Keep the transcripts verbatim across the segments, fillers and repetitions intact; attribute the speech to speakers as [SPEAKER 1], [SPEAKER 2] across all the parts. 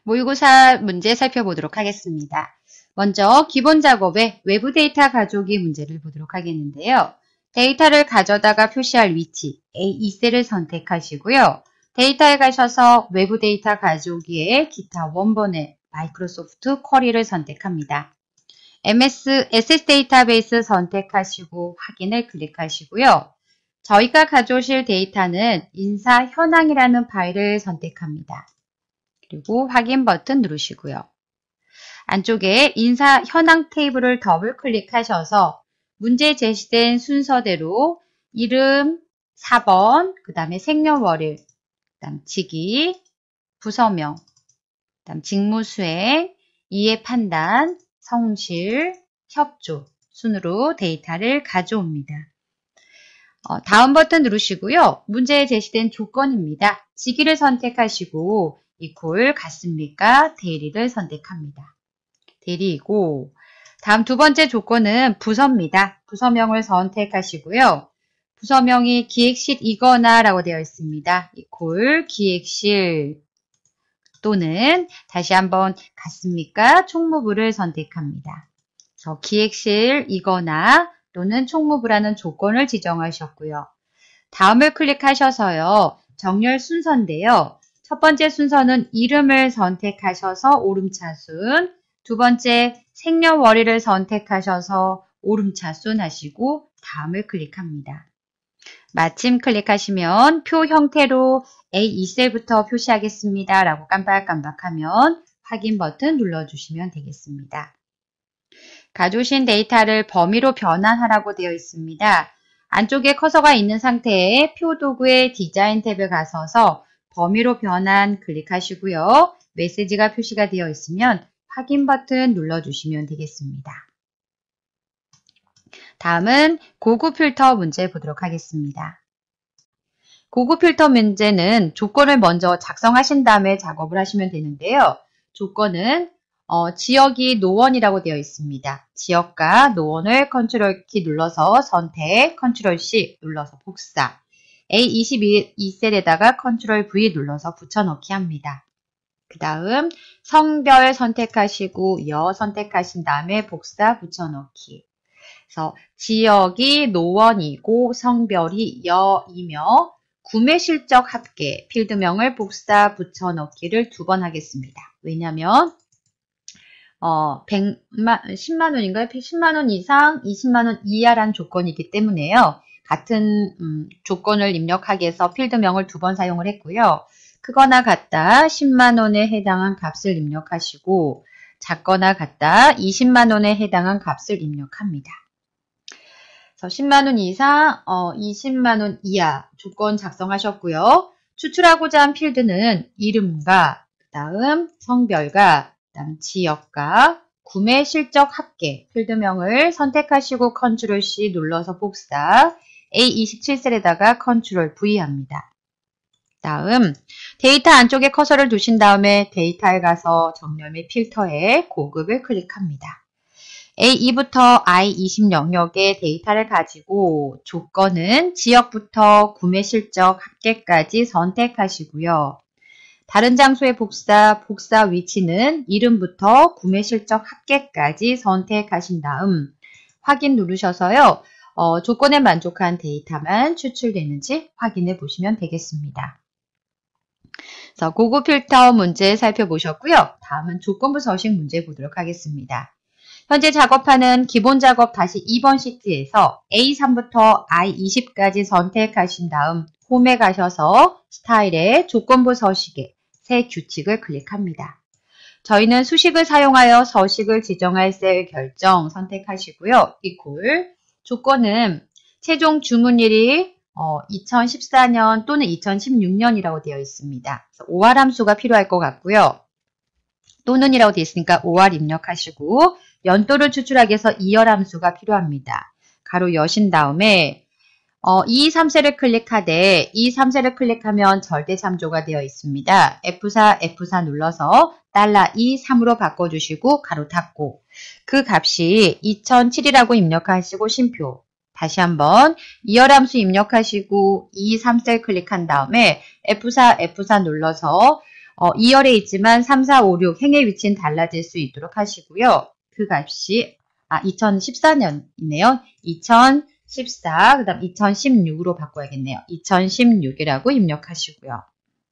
[SPEAKER 1] 모의고사 문제 살펴보도록 하겠습니다. 먼저 기본 작업에 외부 데이터 가져오기 문제를 보도록 하겠는데요. 데이터를 가져다가 표시할 위치 에이 이 셀을 선택하시고요. 데이터에 가셔서 외부 데이터 가져오기에 기타 원본의 마이크로소프트 쿼리를 선택합니다. 엠에스 에스에스 데이터베이스 선택하시고 확인을 클릭하시고요. 저희가 가져오실 데이터는 인사 현황이라는 파일을 선택합니다. 그리고 확인 버튼 누르시고요. 안쪽에 인사 현황 테이블을 더블 클릭하셔서 문제에 제시된 순서대로 이름 사 번, 그 다음에 생년월일, 그 다음 직위, 부서명, 그 다음 직무수행, 이해 판단, 성실, 협조 순으로 데이터를 가져옵니다. 어, 다음 버튼 누르시고요. 문제에 제시된 조건입니다. 직위를 선택하시고 이퀄 같습니까? 대리를 선택합니다. 대리이고 다음 두 번째 조건은 부서입니다. 부서명을 선택하시고요. 부서명이 기획실이거나 라고 되어 있습니다. 이퀄 기획실 또는 다시 한번 같습니까? 총무부를 선택합니다. 그래서 기획실이거나 또는 총무부라는 조건을 지정하셨고요. 다음을 클릭하셔서요. 정렬 순서인데요. 첫 번째 순서는 이름을 선택하셔서 오름차순, 두 번째 생년월일을 선택하셔서 오름차순 하시고 다음을 클릭합니다. 마침 클릭하시면 표 형태로 에이 이 셀부터 표시하겠습니다 라고 깜빡깜빡하면 확인 버튼 눌러주시면 되겠습니다. 가져오신 데이터를 범위로 변환하라고 되어 있습니다. 안쪽에 커서가 있는 상태에 표 도구의 디자인 탭에 가셔서 범위로 변환 클릭하시고요. 메시지가 표시가 되어 있으면 확인 버튼 눌러주시면 되겠습니다. 다음은 고급 필터 문제 보도록 하겠습니다. 고급 필터 문제는 조건을 먼저 작성하신 다음에 작업을 하시면 되는데요. 조건은 어, 지역이 노원이라고 되어 있습니다. 지역과 노원을 컨트롤 키 눌러서 선택, 컨트롤 씨 눌러서 복사, 에이 이십이 셀에다가 컨트롤 브이 눌러서 붙여넣기 합니다. 그 다음 성별 선택하시고 여 선택하신 다음에 복사 붙여넣기. 그래서 지역이 노원이고 성별이 여이며 구매실적 합계 필드명을 복사 붙여넣기를 두 번 하겠습니다. 왜냐하면 어, 백만, 십만 원인가요? 십만 원 이상, 이십만 원 이하라는 조건이기 때문에요. 같은 음, 조건을 입력하기 위해서 필드명을 두 번 사용을 했고요. 크거나 같다 십만 원에 해당한 값을 입력하시고 작거나 같다 이십만 원에 해당한 값을 입력합니다. 그래서 십만 원 이상, 어, 이십만 원 이하 조건 작성하셨고요. 추출하고자 한 필드는 이름과 그 다음 성별과 그 다음 지역과 구매 실적 합계 필드명을 선택하시고 컨트롤 씨 눌러서 복사 에이 이십칠 셀에다가 컨트롤 브이 합니다. 다음 데이터 안쪽에 커서를 두신 다음에 데이터에 가서 정렬 및 필터에 고급을 클릭합니다. 에이 이부터 아이 이십 영역의 데이터를 가지고 조건은 지역부터 구매 실적 합계까지 선택하시고요. 다른 장소의 복사, 복사 위치는 이름부터 구매 실적 합계까지 선택하신 다음 확인 누르셔서요. 어, 조건에 만족한 데이터만 추출되는지 확인해 보시면 되겠습니다. 그래서 고급 필터 문제 살펴보셨고요. 다음은 조건부 서식 문제 보도록 하겠습니다. 현재 작업하는 기본 작업 다시 이 번 시트에서 에이 삼부터 아이 이십까지 선택하신 다음 홈에 가셔서 스타일에 조건부 서식에 새 규칙을 클릭합니다. 저희는 수식을 사용하여 서식을 지정할 셀 결정 선택하시고요. 이퀄 조건은 최종 주문일이 어, 이천십사 년 또는 이천십육 년이라고 되어 있습니다. 오알 함수가 필요할 것 같고요. 또는이라고 되어 있으니까 오알 입력하시고 연도를 추출하기 위해서 이열 함수가 필요합니다. 가로 여신 다음에 어, 이, 삼 셀을 클릭하되 이, 삼 셀을 클릭하면 절대 참조가 되어 있습니다. 에프 사, 에프 사 눌러서 달러 이, 삼으로 바꿔주시고 가로 닫고 그 값이 이천칠이라고 입력하시고 쉼표 다시 한번 이열 함수 입력하시고 이, 삼 셀 클릭한 다음에 에프 사, 에프 사 눌러서 어, 이열에 있지만 삼, 사, 오, 육 행의 위치는 달라질 수 있도록 하시고요. 그 값이 아 이천십사 년이네요. 이천십사 그 다음 이천십육으로 바꿔야겠네요. 이천십육이라고 입력하시고요.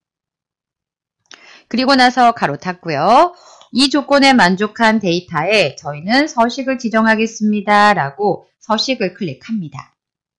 [SPEAKER 1] 그리고 나서 가로 닫고요. 이 조건에 만족한 데이터에 저희는 서식을 지정하겠습니다. 라고 서식을 클릭합니다.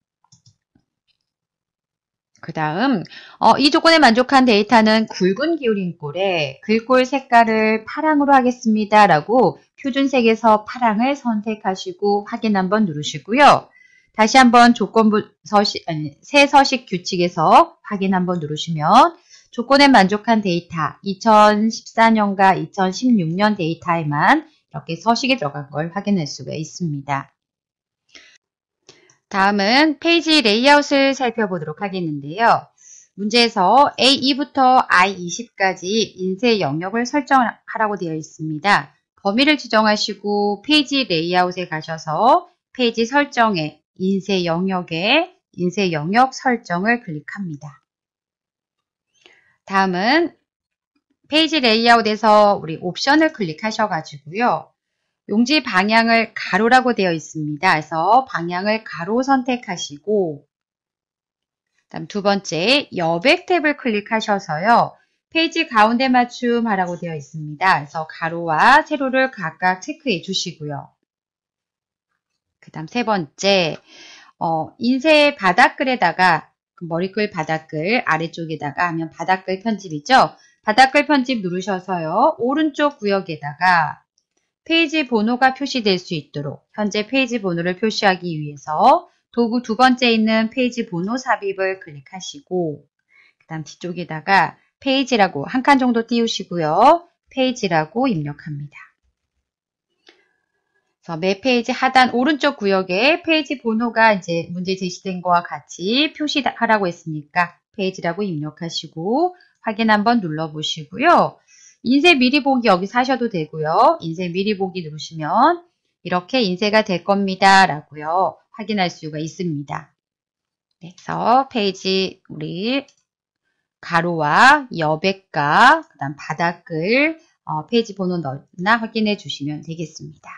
[SPEAKER 1] 그 다음 어, 이 조건에 만족한 데이터는 굵은 기울인 꼴에 글꼴 색깔을 파랑으로 하겠습니다. 라고 표준색에서 파랑을 선택하시고 확인 한번 누르시고요. 다시 한번 조건부 서식, 아니, 새 서식 규칙에서 확인 한번 누르시면 조건에 만족한 데이터 이천십사 년과 이천십육 년 데이터에만 이렇게 서식이 들어간 걸 확인할 수가 있습니다. 다음은 페이지 레이아웃을 살펴보도록 하겠는데요. 문제에서 에이 이부터 아이 이십까지 인쇄 영역을 설정하라고 되어 있습니다. 범위를 지정하시고 페이지 레이아웃에 가셔서 페이지 설정에 인쇄 영역에 인쇄 영역 설정을 클릭합니다. 다음은 페이지 레이아웃에서 우리 옵션을 클릭하셔가지고요. 용지 방향을 가로라고 되어 있습니다. 그래서 방향을 가로 선택하시고 다음 두 번째 여백 탭을 클릭하셔서요. 페이지 가운데 맞춤 하라고 되어 있습니다. 그래서 가로와 세로를 각각 체크해 주시고요. 그 다음 세 번째 어, 인쇄 바닥글에다가 머리글 바닥글 아래쪽에다가 하면 바닥글 편집이죠. 바닥글 편집 누르셔서요. 오른쪽 구역에다가 페이지 번호가 표시될 수 있도록 현재 페이지 번호를 표시하기 위해서 도구 두 번째 있는 페이지 번호 삽입을 클릭하시고 그 다음 뒤쪽에다가 페이지라고 한 칸 정도 띄우시고요. 페이지라고 입력합니다. 그래서 매 페이지 하단 오른쪽 구역에 페이지 번호가 이제 문제 제시된 거와 같이 표시하라고 했으니까 페이지라고 입력하시고 확인 한번 눌러보시고요. 인쇄 미리 보기 여기서 하셔도 되고요. 인쇄 미리 보기 누르시면 이렇게 인쇄가 될 겁니다. 라고요. 확인할 수가 있습니다. 네, 그래서 페이지 우리 가로와 여백과 그 다음 바닥글 어, 페이지 번호 넣나 확인해 주시면 되겠습니다.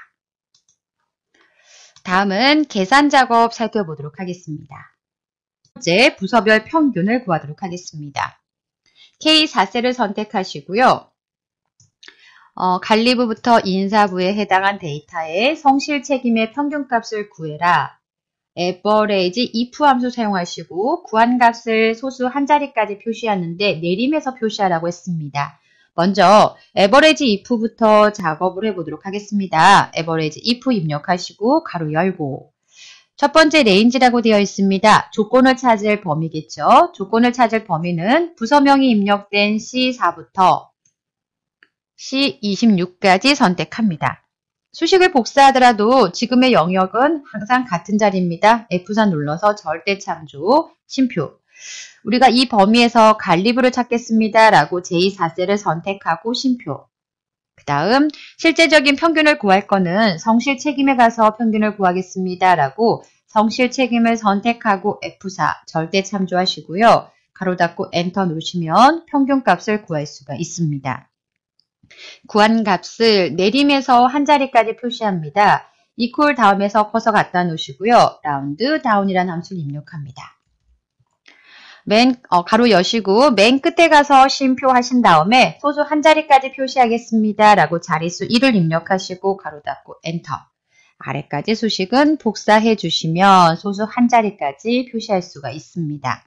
[SPEAKER 1] 다음은 계산 작업 살펴보도록 하겠습니다. 첫 번째 부서별 평균을 구하도록 하겠습니다. 케이 사 셀을 선택하시고요. 어, 관리부부터 인사부에 해당한 데이터의 성실 책임의 평균값을 구해라. average if 함수 사용하시고 구한 값을 소수 한 자리까지 표시하는데 내림해서 표시하라고 했습니다. 먼저 average if부터 작업을 해보도록 하겠습니다. average if 입력하시고 가로 열고 첫 번째 레인지라고 되어 있습니다. 조건을 찾을 범위겠죠. 조건을 찾을 범위는 부서명이 입력된 씨 사부터 씨 이십육까지 선택합니다. 수식을 복사하더라도 지금의 영역은 항상 같은 자리입니다. 에프 사 눌러서 절대 참조, 쉼표. 우리가 이 범위에서 관리부를 찾겠습니다. 라고 제이 사 셀을 선택하고 쉼표. 그 다음 실제적인 평균을 구할 거는 성실 책임에 가서 평균을 구하겠습니다. 라고 성실 책임을 선택하고 에프 사 절대 참조하시고요. 가로 닫고 엔터 누르시면 평균값을 구할 수가 있습니다. 구한 값을 내림에서 한 자리까지 표시합니다. equal 다음에서 커서 갖다 놓으시고요. 라운드 다운이라는 함수를 입력합니다. 맨 어, 가로 여시고 맨 끝에 가서 쉼표 하신 다음에 소수 한 자리까지 표시하겠습니다. 라고 자릿수 일을 입력하시고 가로 닫고 엔터. 아래까지 수식은 복사해 주시면 소수 한 자리까지 표시할 수가 있습니다.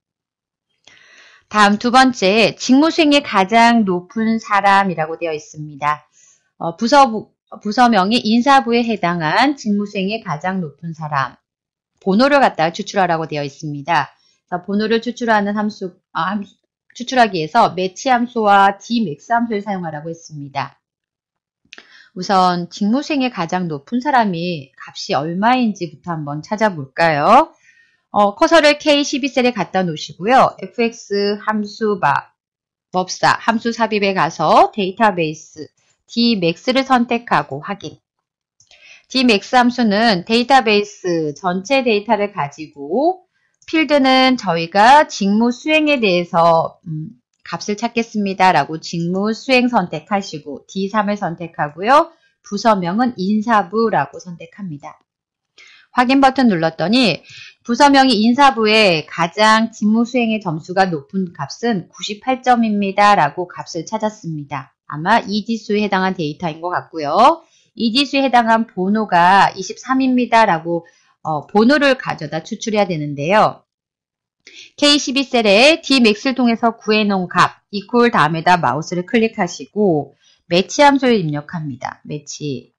[SPEAKER 1] 다음 두 번째, 직무 수행이 가장 높은 사람이라고 되어 있습니다. 어, 부서, 부서명이 인사부에 해당한 직무 수행이 가장 높은 사람. 번호를 갖다가 추출하라고 되어 있습니다. 그래서 번호를 추출하는 함수, 아, 함수, 추출하기 위해서 매치 함수와 dmax 함수를 사용하라고 했습니다. 우선 직무 수행이 가장 높은 사람이 값이 얼마인지부터 한번 찾아볼까요? 어, 커서를 케이 십이 셀에 갖다 놓으시고요. 에프엑스 함수 바, 법사 함수 삽입에 가서 데이터베이스 dmax를 선택하고 확인. dmax 함수는 데이터베이스 전체 데이터를 가지고 필드는 저희가 직무 수행에 대해서 음, 값을 찾겠습니다. 라고 직무 수행 선택하시고 디 삼을 선택하고요. 부서명은 인사부라고 선택합니다. 확인 버튼 눌렀더니 부서명이 인사부에 가장 직무 수행의 점수가 높은 값은 구십팔 점입니다. 라고 값을 찾았습니다. 아마 이 지수에 해당한 데이터인 것 같고요. 이 지수에 해당한 번호가 이십삼입니다. 라고 어, 번호를 가져다 추출해야 되는데요. 케이 십이 셀에 dmax를 통해서 구해놓은 값 이퀄 다음에다 마우스를 클릭하시고 매치 함수를 입력합니다. 매치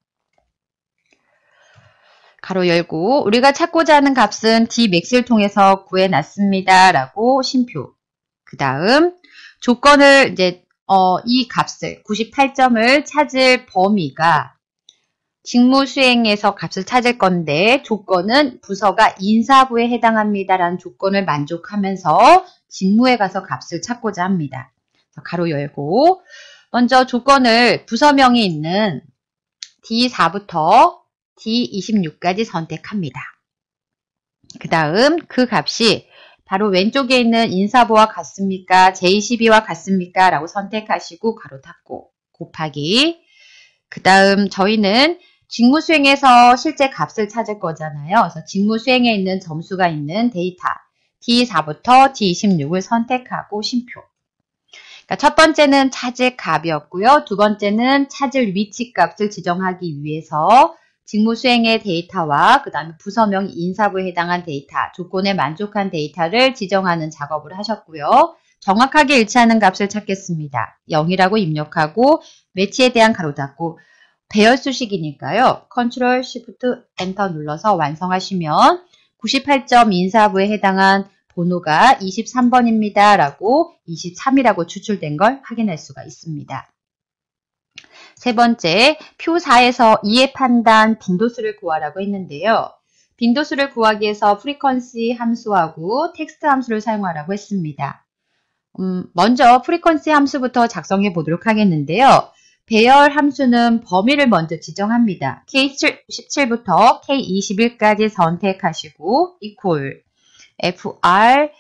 [SPEAKER 1] 가로 열고 우리가 찾고자 하는 값은 dmax를 통해서 구해놨습니다. 라고 쉼표. 그 다음 조건을 이제 어, 이 값을 구십팔 점을 찾을 범위가 직무 수행에서 값을 찾을 건데 조건은 부서가 인사부에 해당합니다라는 조건을 만족하면서 직무에 가서 값을 찾고자 합니다. 가로 열고 먼저 조건을 부서명이 있는 디 사부터 디 이십육까지 선택합니다. 그 다음 그 값이 바로 왼쪽에 있는 인사부와 같습니까? 제이 십이와 같습니까? 라고 선택하시고 가로 닫고 곱하기 그 다음 저희는 직무 수행에서 실제 값을 찾을 거잖아요. 그래서 직무 수행에 있는 점수가 있는 데이터 디 사부터 디 이십육을 선택하고 쉼표. 그러니까 첫 번째는 찾을 값이었고요. 두 번째는 찾을 위치 값을 지정하기 위해서 직무 수행의 데이터와 그 다음에 부서명 인사부에 해당한 데이터, 조건에 만족한 데이터를 지정하는 작업을 하셨고요. 정확하게 일치하는 값을 찾겠습니다. 영이라고 입력하고 매치에 대한 가로 닫고 배열 수식이니까요. 컨트롤 쉬프트 엔터 눌러서 완성하시면 구십팔 점 인사부에 해당한 번호가 이십삼 번입니다. 라고 이십삼이라고 추출된 걸 확인할 수가 있습니다. 세 번째, 표 사에서 이해 판단 빈도수를 구하라고 했는데요. 빈도수를 구하기 위해서 프리퀀시 함수하고 텍스트 함수를 사용하라고 했습니다. 음, 먼저 프리퀀시 함수부터 작성해 보도록 하겠는데요. 배열 함수는 범위를 먼저 지정합니다. 케이 십칠부터 케이 이십일까지 선택하시고 equal 에프알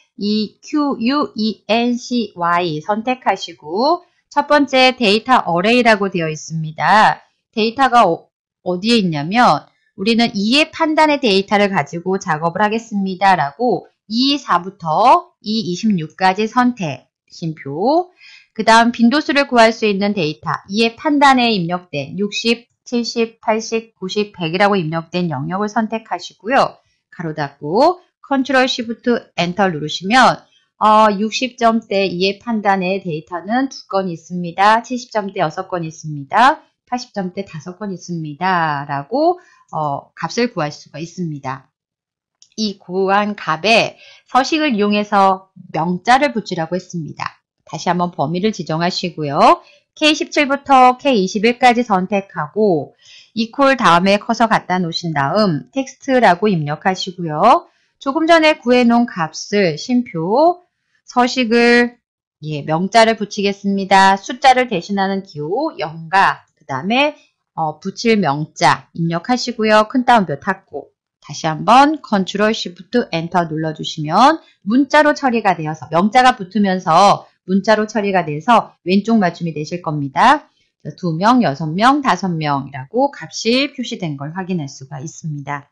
[SPEAKER 1] 이큐유이엔씨와이 선택하시고 첫 번째 데이터 어레이라고 되어 있습니다. 데이터가 어, 어디에 있냐면 우리는 이해 판단의 데이터를 가지고 작업을 하겠습니다. 라고 이 사부터 이 이십육까지 선택, 쉼표. 그 다음 빈도수를 구할 수 있는 데이터, 이해 판단에 입력된 육십, 칠십, 팔십, 구십, 백이라고 입력된 영역을 선택하시고요. 가로 닫고 컨트롤 쉬프트 엔터 누르시면 어, 육십 점대 이해 판단의 데이터는 두 건 있습니다. 칠십 점대 여섯 건 있습니다. 팔십 점대 다섯 건 있습니다. 라고 어, 값을 구할 수가 있습니다. 이 구한 값에 서식을 이용해서 명자를 붙이라고 했습니다. 다시 한번 범위를 지정하시고요. 케이 십칠부터 케이 이십일까지 선택하고 equal 다음에 커서 갖다 놓으신 다음 텍스트라고 입력하시고요. 조금 전에 구해놓은 값을 쉼표, 서식을 예, 명자를 붙이겠습니다. 숫자를 대신하는 기호 영과 그 다음에 어, 붙일 명자 입력하시고요. 큰 따옴표 닫고 다시 한번 컨트롤 쉬프트 엔터 눌러주시면 문자로 처리가 되어서 명자가 붙으면서 문자로 처리가 돼서 왼쪽 맞춤이 되실 겁니다. 두 명, 여섯 명, 다섯 명이라고 값이 표시된 걸 확인할 수가 있습니다.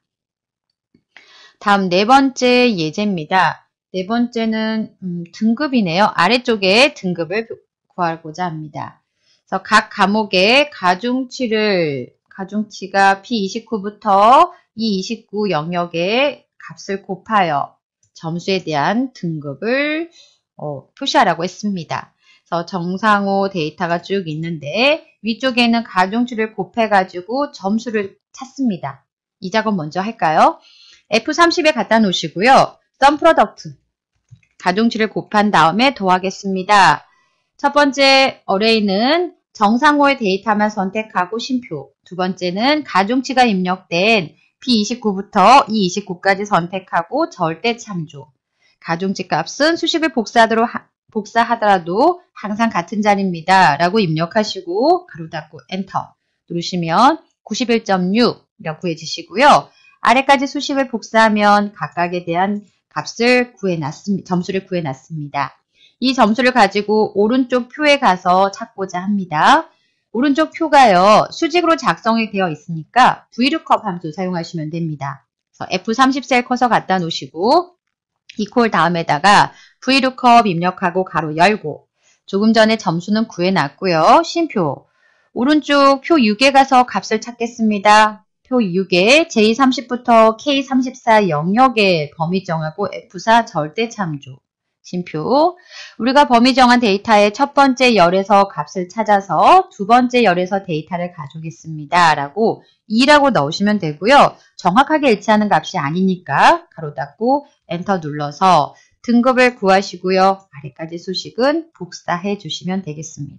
[SPEAKER 1] 다음 네 번째 예제입니다. 네 번째는 음, 등급이네요. 아래쪽에 등급을 구하고자 합니다. 그래서 각 과목의 가중치를 가중치가 피 이십구부터 이 이십구 영역의 값을 곱하여 점수에 대한 등급을 어, 표시하라고 했습니다. 그래서 정상호 데이터가 쭉 있는데 위쪽에는 가중치를 곱해가지고 점수를 찾습니다. 이 작업 먼저 할까요? 에프 삼십에 갖다 놓으시고요. sum product 가중치를 곱한 다음에 더하겠습니다. 첫 번째 어레이는 정상호의 데이터만 선택하고 쉼표. 두 번째는 가중치가 입력된 피 이십구부터 이 이십구까지 선택하고 절대 참조. 가중치 값은 수식을 복사하도록 하, 복사하더라도 항상 같은 자리입니다. 라고 입력하시고 가로 닫고 엔터 누르시면 구십일 점 육 이라고 구해주시고요. 아래까지 수식을 복사하면 각각에 대한 값을 구해놨습니다. 점수를 구해놨습니다. 이 점수를 가지고 오른쪽 표에 가서 찾고자 합니다. 오른쪽 표가요, 수직으로 작성이 되어 있으니까 브이루컵 함수 사용하시면 됩니다. 그래서 에프 삼십 셀 커서 갖다 놓으시고 이퀄 다음에다가 브이루컵 입력하고 가로 열고, 조금 전에 점수는 구해놨고요. 쉼표. 오른쪽 표 육에 가서 값을 찾겠습니다. 표 육에 제이 삼십부터 케이 삼십사 영역의 범위 정하고 에프 사 절대 참조. 쉼표. 우리가 범위 정한 데이터의 첫 번째 열에서 값을 찾아서 두 번째 열에서 데이터를 가져오겠습니다. 라고 이라고 넣으시면 되고요. 정확하게 일치하는 값이 아니니까 가로 닫고 엔터 눌러서 등급을 구하시고요. 아래까지 수식은 복사해 주시면 되겠습니다.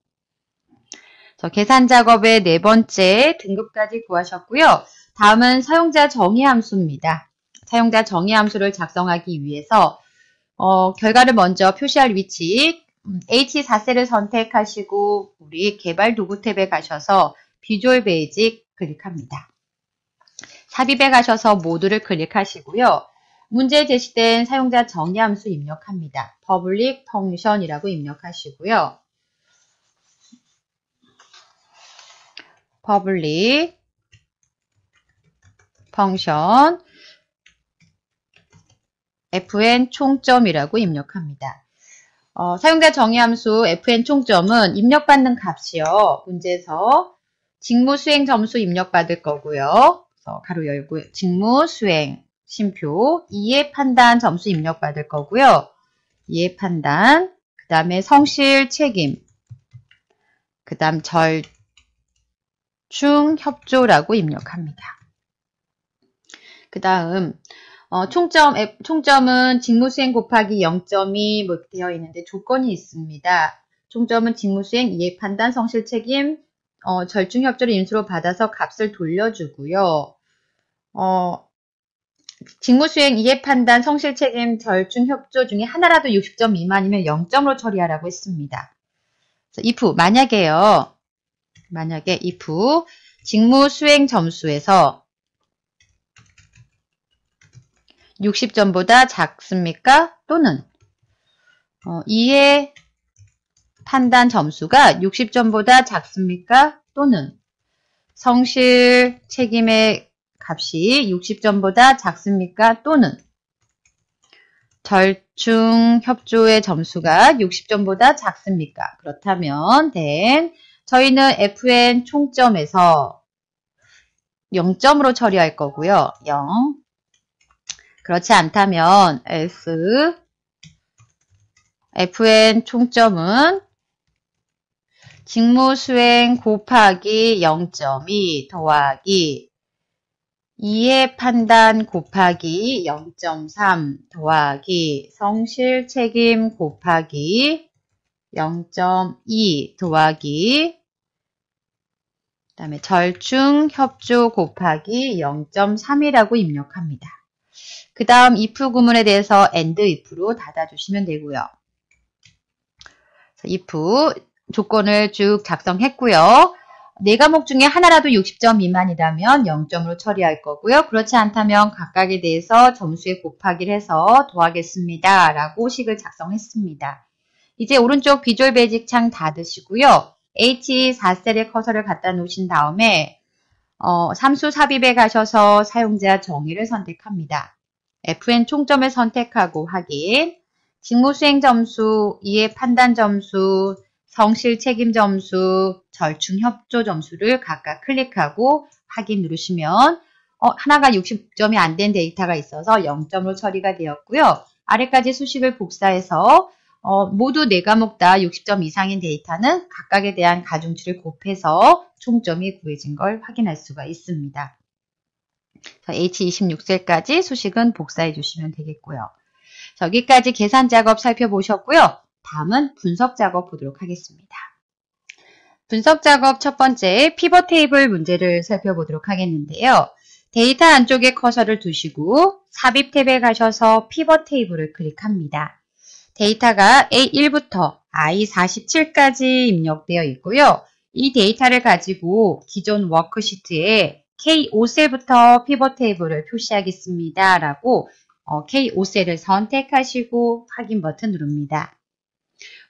[SPEAKER 1] 저 계산 작업의 네 번째 등급까지 구하셨고요. 다음은 사용자 정의 함수입니다. 사용자 정의 함수를 작성하기 위해서 어, 결과를 먼저 표시할 위치 에이치 사 셀을 선택하시고 우리 개발 도구 탭에 가셔서 비주얼 베이직 클릭합니다. 삽입에 가셔서 모두를 클릭하시고요. 문제에 제시된 사용자 정의 함수 입력합니다. public function이라고 입력하시고요. public function 에프엔 총점이라고 입력합니다. 어, 사용자 정의함수 에프엔 총점은 입력받는 값이요. 문제에서 직무 수행 점수 입력받을 거고요. 그래서 가로 열고 직무 수행 쉼표 이해 판단 점수 입력받을 거고요. 이해 판단 그 다음에 성실 책임 그 다음 절충 협조라고 입력합니다. 그 다음 어, 총점, 총점은 직무수행 곱하기 영 점이 뭐 되어 있는데 조건이 있습니다. 총점은 직무수행, 이해판단, 성실책임, 어, 절충협조를 인수로 받아서 값을 돌려주고요. 어, 직무수행, 이해판단, 성실책임, 절충협조 중에 하나라도 육십 점 미만이면 영 점으로 처리하라고 했습니다. 그래서 if, 만약에요. 만약에 if, 직무수행 점수에서 육십 점보다 작습니까? 또는 어, 이해 판단 점수가 육십 점보다 작습니까? 또는 성실 책임의 값이 육십 점보다 작습니까? 또는 절충 협조의 점수가 육십 점보다 작습니까? 그렇다면 then 저희는 에프엔 총점에서 영 점으로 처리할 거고요. 영. 그렇지 않다면 else 에프엔 총점은 직무수행 곱하기 영 점 이 더하기 이해 판단 곱하기 영 점 삼 더하기 성실 책임 곱하기 영 점 이 더하기 그 다음에 절충 협조 곱하기 영 점 삼이라고 입력합니다. 그 다음 if 구문에 대해서 and if로 닫아주시면 되고요. if 조건을 쭉 작성했고요. 네 과목 중에 하나라도 육십 점 미만이라면 영 점으로 처리할 거고요. 그렇지 않다면 각각에 대해서 점수에 곱하기를 해서 더하겠습니다. 라고 식을 작성했습니다. 이제 오른쪽 비주얼 베이직 창 닫으시고요. 에이치 사 셀에 커서를 갖다 놓으신 다음에 어, 함수 삽입에 가셔서 사용자 정의를 선택합니다. 에프엔 총점을 선택하고 확인, 직무수행 점수, 이해 판단 점수, 성실 책임 점수, 절충 협조 점수를 각각 클릭하고 확인 누르시면 어, 하나가 육십 점이 안 된 데이터가 있어서 영 점으로 처리가 되었고요. 아래까지 수식을 복사해서 어, 모두 네 과목 다 육십 점 이상인 데이터는 각각에 대한 가중치를 곱해서 총점이 구해진 걸 확인할 수가 있습니다. 에이치 이십육 셀까지 수식은 복사해 주시면 되겠고요. 여기까지 계산 작업 살펴보셨고요. 다음은 분석 작업 보도록 하겠습니다. 분석 작업 첫 번째 피벗 테이블 문제를 살펴보도록 하겠는데요. 데이터 안쪽에 커서를 두시고 삽입 탭에 가셔서 피벗 테이블을 클릭합니다. 데이터가 에이 일부터 아이 사십칠까지 입력되어 있고요. 이 데이터를 가지고 기존 워크시트에 케이 오 셀부터 피벗 테이블을 표시하겠습니다. 라고 어, 케이 오 셀을 선택하시고 확인 버튼 누릅니다.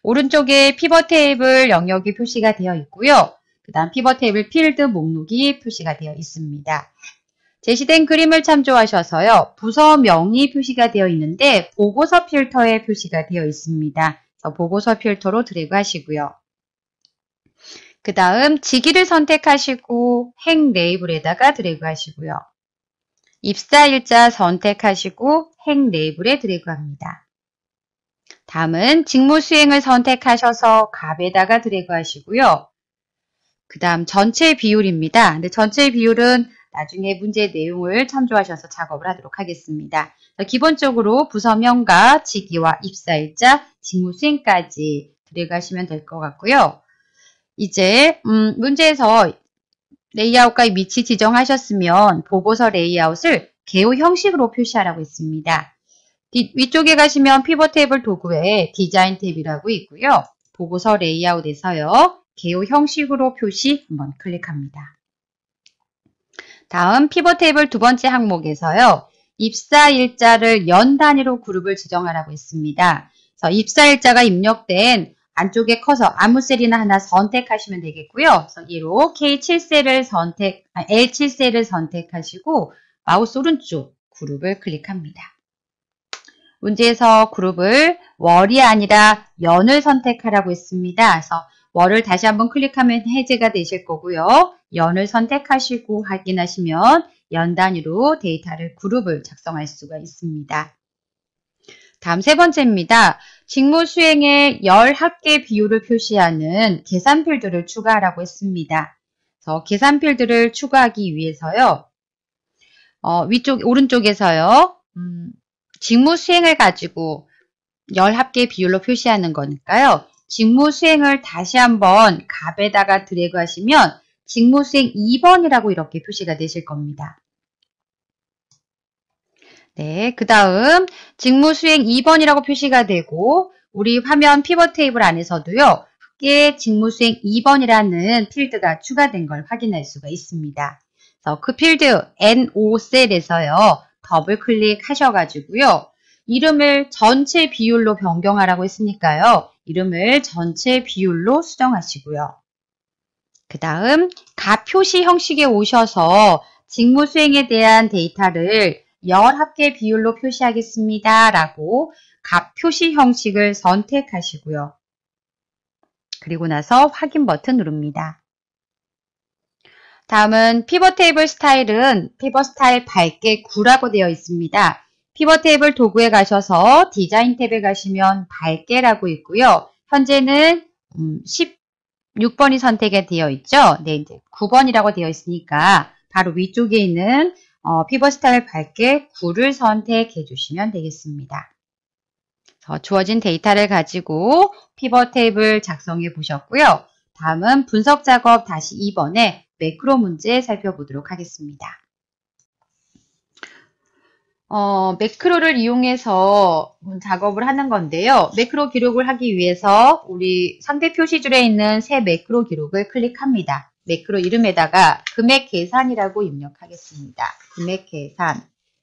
[SPEAKER 1] 오른쪽에 피벗 테이블 영역이 표시가 되어 있고요. 그 다음 피벗 테이블 필드 목록이 표시가 되어 있습니다. 제시된 그림을 참조하셔서요. 부서명이 표시가 되어 있는데 보고서 필터에 표시가 되어 있습니다. 그래서 보고서 필터로 드래그 하시고요. 그 다음 지기를 선택하시고 행 레이블에다가 드래그 하시고요. 입사일자 선택하시고 행 레이블에 드래그 합니다. 다음은 직무 수행을 선택하셔서 값에다가 드래그 하시고요. 그 다음 전체 비율입니다. 근데 전체 비율은 나중에 문제 내용을 참조하셔서 작업을 하도록 하겠습니다. 기본적으로 부서명과 직위와 입사일자, 직무 수행까지 드래그 하시면 될 것 같고요. 이제 음, 문제에서 레이아웃과 위치 지정하셨으면 보고서 레이아웃을 개요 형식으로 표시하라고 했습니다. 뒤, 위쪽에 가시면 피벗 테이블 도구에 디자인 탭이라고 있고요. 보고서 레이아웃에서요. 개요 형식으로 표시 한번 클릭합니다. 다음 피벗 테이블 두 번째 항목에서요. 입사일자를 연 단위로 그룹을 지정하라고 했습니다. 그래서 입사일자가 입력된 안쪽에 커서 아무 셀이나 하나 선택하시면 되겠고요. 그래서 이로 케이 칠 셀을 선택, 아, 엘 칠 셀을 선택하시고 마우스 오른쪽 그룹을 클릭합니다. 문제에서 그룹을 월이 아니라 연을 선택하라고 했습니다. 그래서 월을 다시 한번 클릭하면 해제가 되실 거고요. 연을 선택하시고 확인하시면 연 단위로 데이터를 그룹을 작성할 수가 있습니다. 다음 세 번째입니다. 직무 수행의 열 합계 비율을 표시하는 계산 필드를 추가하라고 했습니다. 그래서 계산 필드를 추가하기 위해서요. 어, 위쪽, 오른쪽에서요. 음, 직무 수행을 가지고 열 합계 비율로 표시하는 거니까요. 직무 수행을 다시 한번 값에다가 드래그 하시면 직무 수행 이 번이라고 이렇게 표시가 되실 겁니다. 네, 그 다음 직무 수행 이 번이라고 표시가 되고 우리 화면 피벗 테이블 안에서도요. 합계 직무 수행 이 번이라는 필드가 추가된 걸 확인할 수가 있습니다. 그래서 그 필드 엔 오 셀에서요. 더블 클릭하셔가지고요. 이름을 전체 비율로 변경하라고 했으니까요. 이름을 전체 비율로 수정하시고요. 그 다음 값 표시 형식에 오셔서 직무 수행에 대한 데이터를 열 합계 비율로 표시하겠습니다. 라고 값 표시 형식을 선택하시고요. 그리고 나서 확인 버튼 누릅니다. 다음은 피벗 테이블 스타일은 피벗 스타일 밝게 구라고 되어 있습니다. 피벗 테이블 도구에 가셔서 디자인 탭에 가시면 밝게라고 있고요. 현재는 십육 번이 선택이 되어 있죠. 네, 이제 구 번이라고 되어 있으니까 바로 위쪽에 있는 어, 피벗 스타일 밝게 구를 선택해 주시면 되겠습니다. 어, 주어진 데이터를 가지고 피벗 테이블 작성해 보셨고요. 다음은 분석 작업 다시 이 번에 매크로 문제 살펴보도록 하겠습니다. 어, 매크로를 이용해서 작업을 하는 건데요. 매크로 기록을 하기 위해서 우리 상대 표시줄에 있는 새 매크로 기록을 클릭합니다. 매크로 이름에다가 금액 계산이라고 입력하겠습니다. 금액 계산.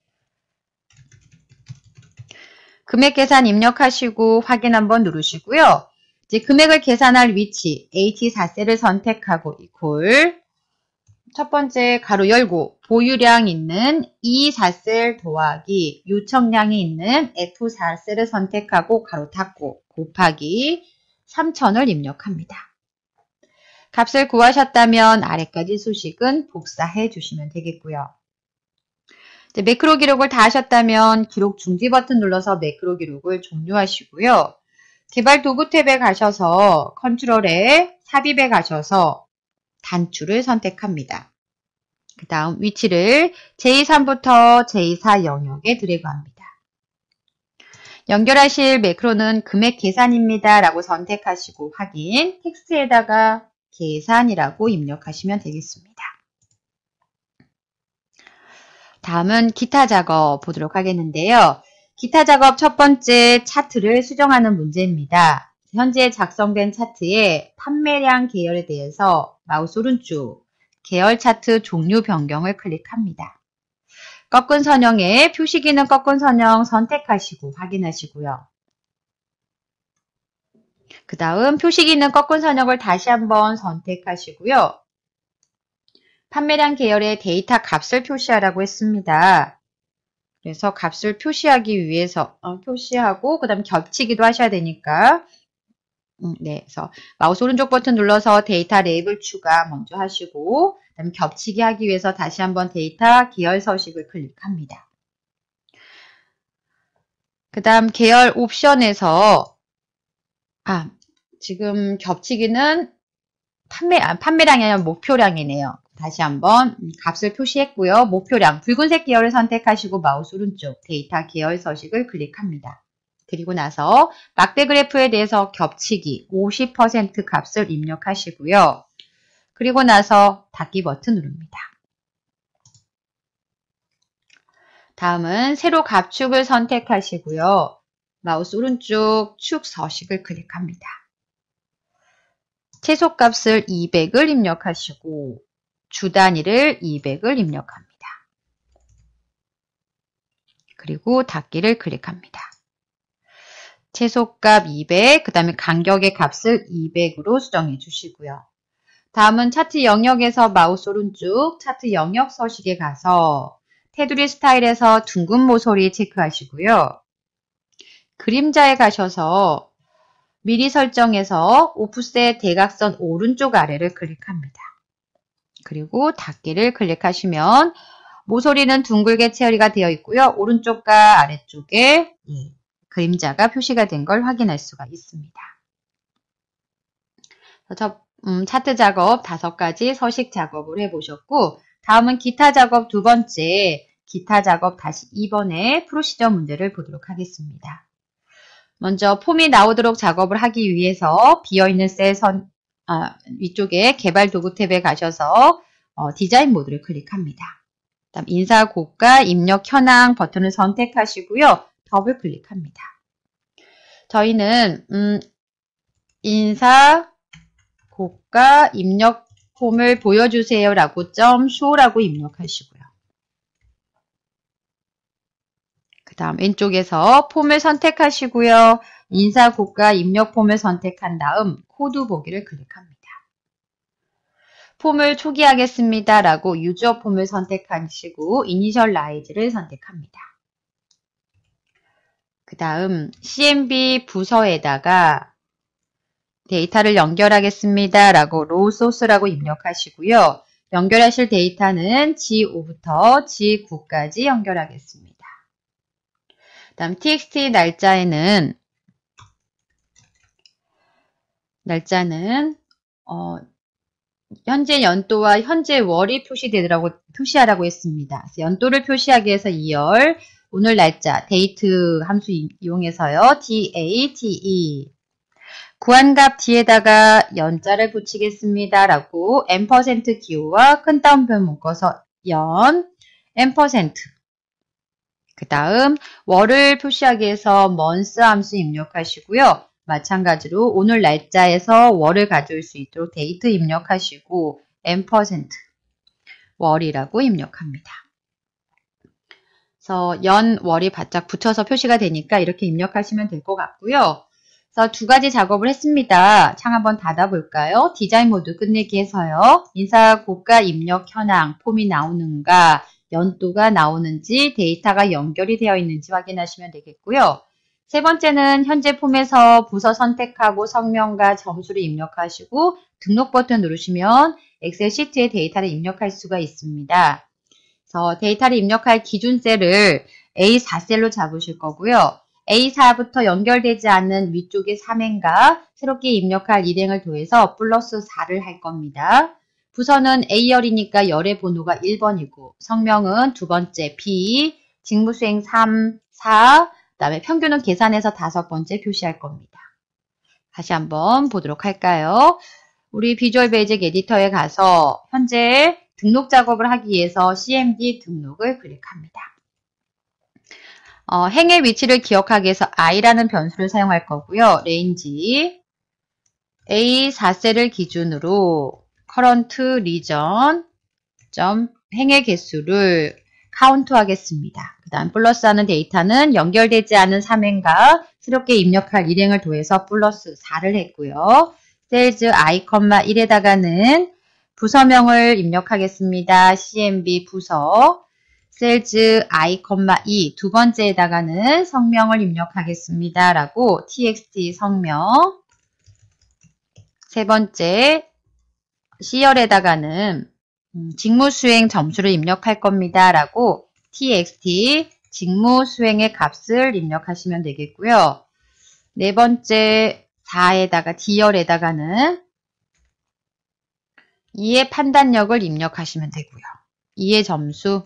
[SPEAKER 1] 금액 계산 입력하시고 확인 한번 누르시고요. 이제 금액을 계산할 위치 에이치 사 셀을 선택하고 이퀄 첫 번째 가로 열고 보유량 있는 이 사 셀 더하기 요청량이 있는 에프 사 셀을 선택하고 가로 닫고 곱하기 삼천을 입력합니다. 값을 구하셨다면 아래까지 수식은 복사해 주시면 되겠고요. 이제 매크로 기록을 다 하셨다면 기록 중지 버튼 눌러서 매크로 기록을 종료하시고요. 개발 도구 탭에 가셔서 컨트롤에 삽입에 가셔서 단추를 선택합니다. 그 다음 위치를 제이 삼부터 제이 사 영역에 드래그합니다. 연결하실 매크로는 금액 계산입니다. 라고 선택하시고 확인, 텍스트에다가 계산이라고 입력하시면 되겠습니다. 다음은 기타 작업 보도록 하겠는데요. 기타 작업 첫 번째 차트를 수정하는 문제입니다. 현재 작성된 차트에 판매량 계열에 대해서 마우스 오른쪽 계열 차트 종류 변경을 클릭합니다. 꺾은 선형에 표시기는 꺾은 선형 선택하시고 확인하시고요. 그 다음 표식이 있는 꺾은 선역을 다시 한번 선택하시고요. 판매량 계열의 데이터 값을 표시하라고 했습니다. 그래서 값을 표시하기 위해서 어, 표시하고 그 다음 겹치기도 하셔야 되니까 음, 네, 그래서 마우스 오른쪽 버튼 눌러서 데이터 레이블 추가 먼저 하시고 그다음 겹치기 하기 위해서 다시 한번 데이터 계열 서식을 클릭합니다. 그 다음 계열 옵션에서 아 지금 겹치기는 판매, 아, 판매량이 아니라 목표량이네요. 다시 한번 값을 표시했고요. 목표량 붉은색 계열을 선택하시고 마우스 오른쪽 데이터 계열 서식을 클릭합니다. 그리고 나서 막대 그래프에 대해서 겹치기 오십 퍼센트 값을 입력하시고요. 그리고 나서 닫기 버튼 누릅니다. 다음은 세로 값축을 선택하시고요. 마우스 오른쪽 축 서식을 클릭합니다. 최소값을 이백을 입력하시고 주 단위를 이백을 입력합니다. 그리고 닫기를 클릭합니다. 최소값 이백, 그 다음에 간격의 값을 이백으로 수정해 주시고요. 다음은 차트 영역에서 마우스 오른쪽 차트 영역 서식에 가서 테두리 스타일에서 둥근 모서리 체크하시고요. 그림자에 가셔서 미리 설정해서 오프셋 대각선 오른쪽 아래를 클릭합니다. 그리고 닫기를 클릭하시면 모서리는 둥글게 처리가 되어 있고요. 오른쪽과 아래쪽에 그림자가 표시가 된 걸 확인할 수가 있습니다. 저 음, 차트 작업 다섯 가지 서식 작업을 해보셨고 다음은 기타 작업 두 번째 기타 작업 다시 이 번의 프로시저 문제를 보도록 하겠습니다. 먼저 폼이 나오도록 작업을 하기 위해서 비어있는 셀 선, 아, 위쪽에 개발 도구 탭에 가셔서 어, 디자인 모드를 클릭합니다. 다음 인사 고가 입력 현황 버튼을 선택하시고요. 더블 클릭합니다. 저희는 음, 인사 고가 입력 폼을 보여주세요 라고 점 show라고 입력하시고요. 그 다음 왼쪽에서 폼을 선택하시고요. 인사 고가 입력 폼을 선택한 다음 코드 보기를 클릭합니다. 폼을 초기하겠습니다 라고 유저 폼을 선택하시고 이니셜라이즈를 선택합니다. 그 다음 씨엠비 부서에다가 데이터를 연결하겠습니다 라고 로우 소스라고 입력하시고요. 연결하실 데이터는 지 오부터 지 구까지 연결하겠습니다. 다음 txt 날짜에는 날짜는 어, 현재 연도와 현재 월이 표시되더라고 표시하라고 했습니다. 그래서 연도를 표시하기 위해서 이월, 오늘 날짜 데이트 함수 이용해서요. date 구한값 뒤에다가 연자를 붙이겠습니다. 라고 앰퍼센트 기호와 큰 따옴표 묶어서 연 앰퍼센트 그 다음 월을 표시하기 위해서 month 함수 입력하시고요. 마찬가지로 오늘 날짜에서 월을 가져올 수 있도록 데이트 입력하시고 앰퍼센트 월이라고 입력합니다. 그래서 연, 월이 바짝 붙여서 표시가 되니까 이렇게 입력하시면 될 것 같고요. 그래서 두 가지 작업을 했습니다. 창 한번 닫아볼까요? 디자인 모드 끝내기 해서요. 인사 고가 입력 현황 폼이 나오는가, 연도가 나오는지, 데이터가 연결이 되어 있는지 확인하시면 되겠고요. 세 번째는 현재 폼에서 부서 선택하고 성명과 점수를 입력하시고 등록 버튼 누르시면 엑셀 시트에 데이터를 입력할 수가 있습니다. 그래서 데이터를 입력할 기준 셀을 에이 사 셀로 잡으실 거고요. 에이 사부터 연결되지 않는 위쪽의 삼 행과 새롭게 입력할 일행을 더해서 플러스 사를 할 겁니다. 부서는 A열이니까 열의 번호가 일 번이고 성명은 두 번째 B, 직무수행 삼, 사, 그 다음에 평균은 계산해서 다섯 번째 표시할 겁니다. 다시 한번 보도록 할까요? 우리 비주얼 베이직 에디터에 가서 현재 등록 작업을 하기 위해서 씨엠디 등록을 클릭합니다. 어, 행의 위치를 기억하기 위해서 i라는 변수를 사용할 거고요. 레인지 에이 사 셀을 기준으로 current region 점 행의 개수를 카운트 하겠습니다. 그 다음 플러스하는 데이터는 연결되지 않은 삼행과 새롭게 입력할 일행을 더해서 플러스 사를 했고요. 셀즈 i, 일에다가는 부서명을 입력하겠습니다. 씨엠비 부서. 셀즈 i, 이 두 번째에다가는 성명을 입력하겠습니다. 라고 txt 성명. 세 번째 씨열에다가는 직무수행 점수를 입력할 겁니다. 라고 txt 직무수행의 값을 입력하시면 되겠고요. 네 번째 사에다가 d열에다가는 이해 판단력을 입력하시면 되고요. 이해 점수.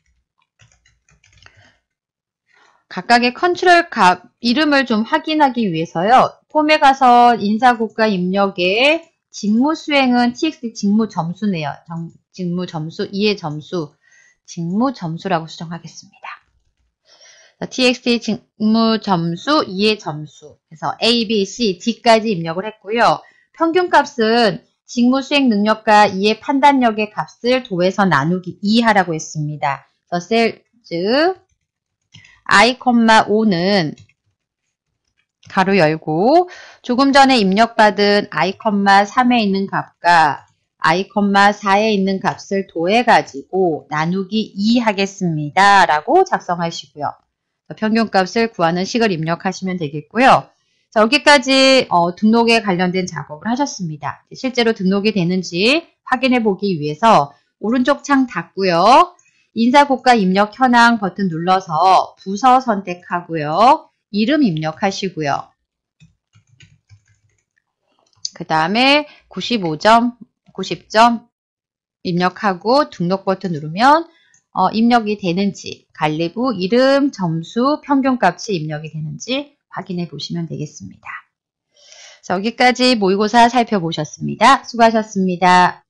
[SPEAKER 1] 각각의 컨트롤 값 이름을 좀 확인하기 위해서요. 폼에 가서 인사고가 입력에 직무 수행은 txt 직무 점수네요. 정, 직무 점수, 이해 점수, 직무 점수라고 수정하겠습니다. txt 직무 점수, 이해 점수. 그래서 A, B, C, D까지 입력을 했고요. 평균 값은 직무 수행 능력과 이해 판단력의 값을 더해서 나누기 이 하라고 했습니다. 그래서 셀즈 i, 오는 가로 열고 조금 전에 입력받은 i, 삼에 있는 값과 i, 사에 있는 값을 더해가지고 나누기 이 하겠습니다. 라고 작성하시고요. 평균값을 구하는 식을 입력하시면 되겠고요. 자, 여기까지 어, 등록에 관련된 작업을 하셨습니다. 실제로 등록이 되는지 확인해 보기 위해서 오른쪽 창 닫고요. 인사고가 입력 현황 버튼 눌러서 부서 선택하고요. 이름 입력하시고요. 그 다음에 구십오 점, 구십 점 입력하고 등록 버튼 누르면 어, 입력이 되는지 갈래부 이름, 점수, 평균값이 입력이 되는지 확인해 보시면 되겠습니다. 자, 여기까지 모의고사 살펴보셨습니다. 수고하셨습니다.